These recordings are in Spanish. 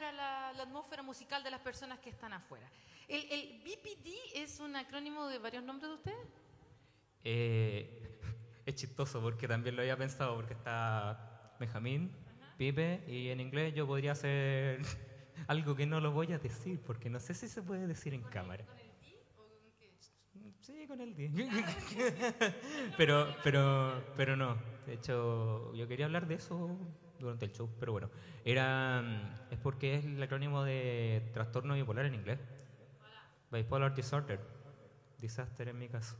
cambia la atmósfera musical de las personas que están afuera. ¿El BPD es un acrónimo de varios nombres de ustedes? Es chistoso porque también lo había pensado, porque está Benjamín, Pipe, y en inglés yo podría hacer algo que no lo voy a decir, porque no sé si se puede decir en cámara. ¿Con el D o con qué? Sí, con el D. pero no. De hecho, yo quería hablar de eso durante el show, pero bueno. Es porque es el acrónimo de trastorno bipolar en inglés. Bipolar disorder. Disaster en mi caso.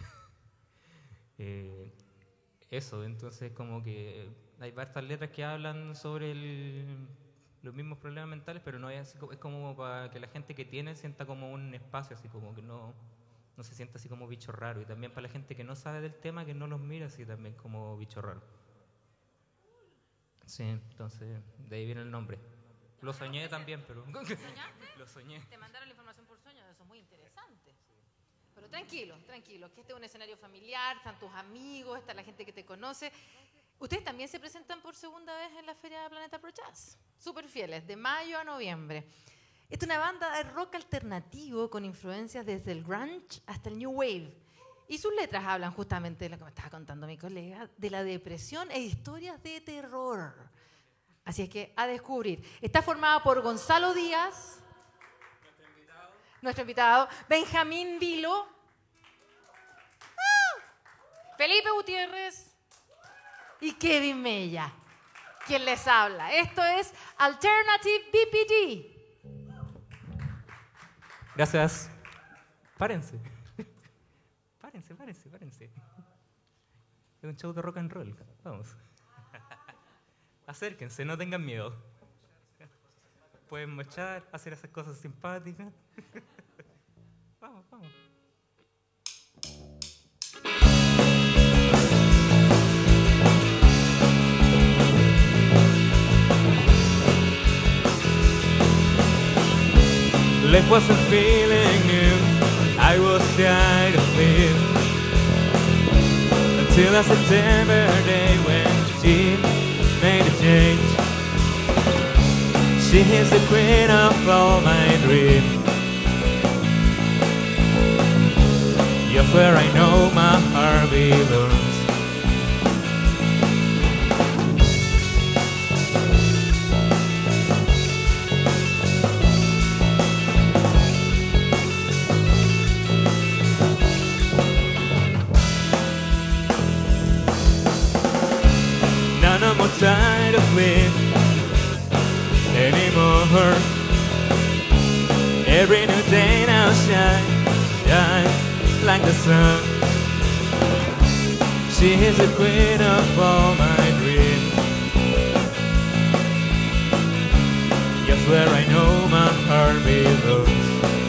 Eso, entonces como que hay varias letras que hablan sobre los mismos problemas mentales, pero no es así, es como para que la gente que tiene sienta como un espacio, así como que no se sienta así como bicho raro. Y también para la gente que no sabe del tema, que no los mira así también como bicho raro. Sí, entonces de ahí viene el nombre. Lo soñé también, pero... ¿Soñaste? Lo soñé. Te mandaron la información por sueño, eso es muy interesante. Pero tranquilo, que este es un escenario familiar, están tus amigos, está la gente que te conoce. Ustedes también se presentan por segunda vez en la Feria de Planeta Pro Jazz. Súper fieles, de mayo a noviembre. Esta es una banda de rock alternativo con influencias desde el grunge hasta el new wave. Y sus letras hablan justamente de lo que me estaba contando mi colega, de la depresión e historias de terror. Así es que a descubrir. Está formada por Gonzalo Díaz, nuestro invitado, Benjamín Vilo, Felipe Gutiérrez y Kevin Mella, quien les habla. Esto es Alternative BPD. Gracias. Párense. Párense. Es un show de rock and roll. Vamos. Acérquense, no tengan miedo. Pueden marchar, hacer esas cosas simpáticas. Vamos. Life wasn't feeling new, I was tired of it. Until a September day when she made a change. She is the queen of all my dreams. You're where I know my heart belongs. No more tired of it anymore. Every new day now shine like the sun. She is the queen of all my dreams. Yes, where I know my heart belongs.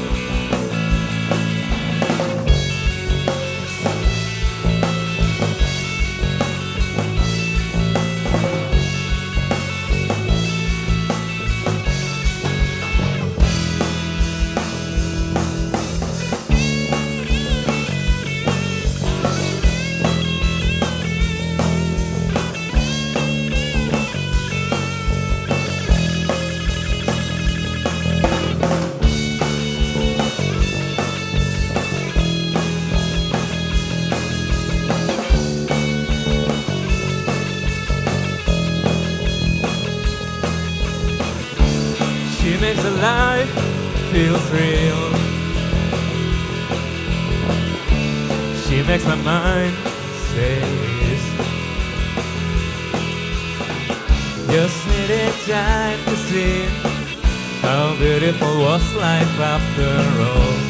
Makes a life feel real. She makes my mind say yes. Just needed time to see how beautiful was life after all.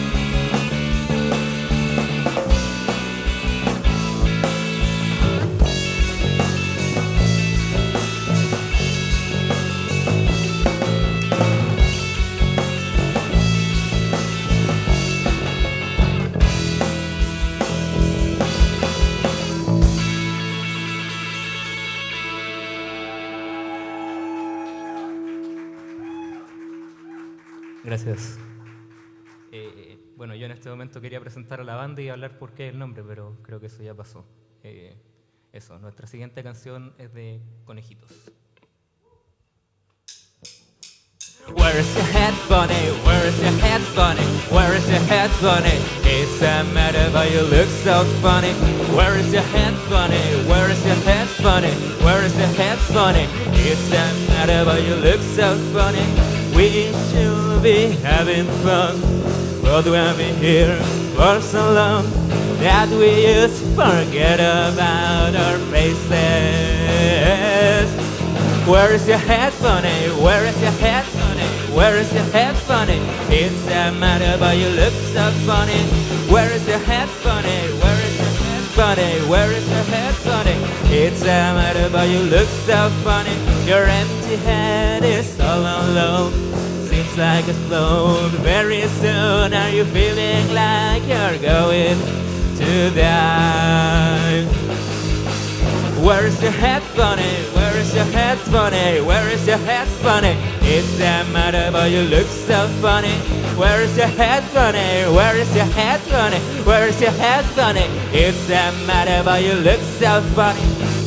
Gracias. Bueno, yo en este momento quería presentar a la banda y hablar por qué el nombre, pero creo que eso ya pasó. Eso, nuestra siguiente canción es de Conejitos. Where is your head, bunny? Where is your head, bunny? Where is your head, bunny? It's a matter, but you look so funny. Where is your head, bunny? Where is your head, bunny? Where is your head, bunny? It's a matter, but you look so funny. We should be having fun, but we have been here for so long that we just forget about our faces. Where is your head, bunny? Where is your head, bunny? Where is your head, bunny? It's a matter, but you look so funny. Where is your head, bunny? Where is your head, bunny? Where is your head, bunny? It's a matter, but you look so funny. Your empty head is all alone. Seems like it's blown very soon. Are you feeling like you're going to die? Where is your head, bunny? Where is your head, bunny? Where is your head, bunny? It's a matter, but you look so funny. Where is your head, bunny? Where is your head, bunny? Where is your head, bunny? It's a matter, but you look so funny.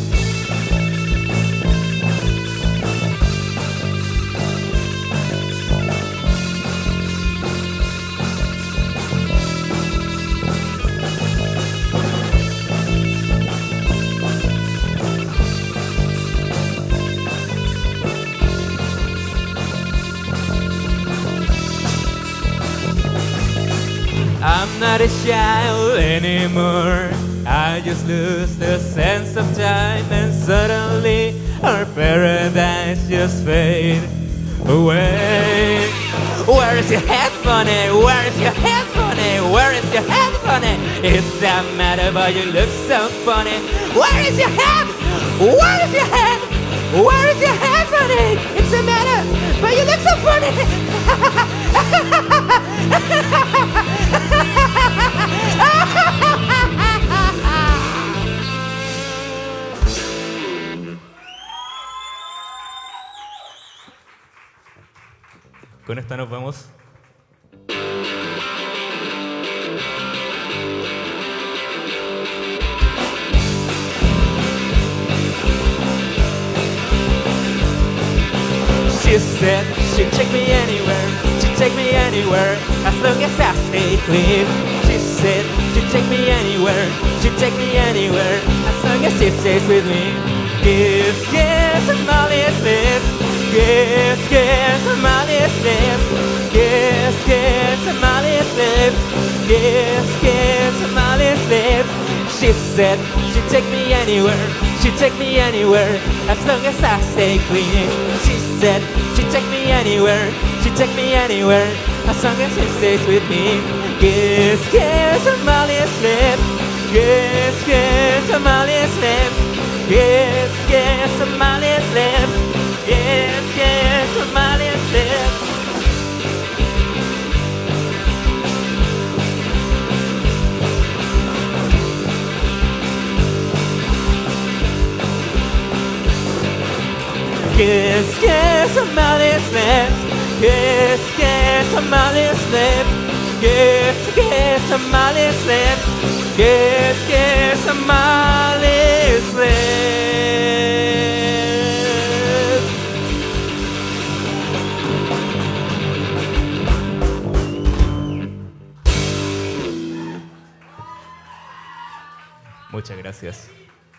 I'm not a child anymore. I just lose the sense of time, and suddenly our paradise just fade away. Where is your head, bunny? Where is your head, bunny? Where is your head, bunny? It's a matter, but you look so funny. Where is your head? Where is your head? Where is your head, bunny? It's a matter, but you look so funny. Con esta nos vamos. She said she'd take me anywhere, she'd take me anywhere, as long as I stay clean. She said she'd take me anywhere, she'd take me anywhere, as long as she stays with me. Kiss, kiss, and Molly's lips. Kiss, kiss, and Molly's lips. Kiss, kiss, and Molly's lips. Kiss, kiss, and Molly's lips. She said she'd take me anywhere, she'd take me anywhere, as long as I stay clean. She said she'd take me anywhere, she'd take me anywhere, as long as she stays with me. Kiss, kiss, and Molly's lips. Kiss, kiss, and Molly's lips. Kiss, kiss, and Molly's lips. Kiss, kiss, and Molly's lips. Kiss, kiss, and Molly's lips. Kiss, kiss, and Molly's lips. Kiss, kiss, and Molly's lips. Kiss, kiss, and Molly's lips. Muchas gracias.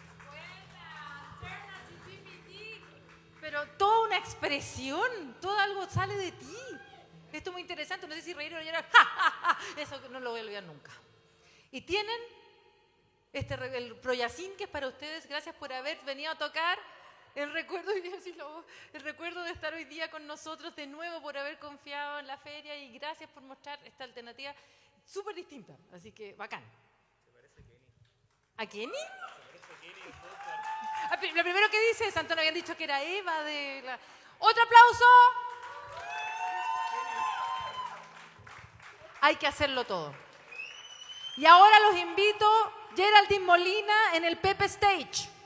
Pero toda una expresión, todo algo sale de ti. Esto es muy interesante, no sé si reír o llorar. Eso no lo voy a olvidar nunca. Y tienen el Proyacin, que es para ustedes. Gracias por haber venido a tocar. El recuerdo, el recuerdo de estar hoy día con nosotros de nuevo, por haber confiado en la feria, y gracias por mostrar esta alternativa súper distinta. Así que bacán. ¿Te parece Kenny? ¿A Kenny? ¿Te parece Kenny? Lo primero que dice es, Antonio, habían dicho que era Eva de la... ¡Otro aplauso! Hay que hacerlo todo. Y ahora los invito, Geraldine Molina en el Pepe Stage.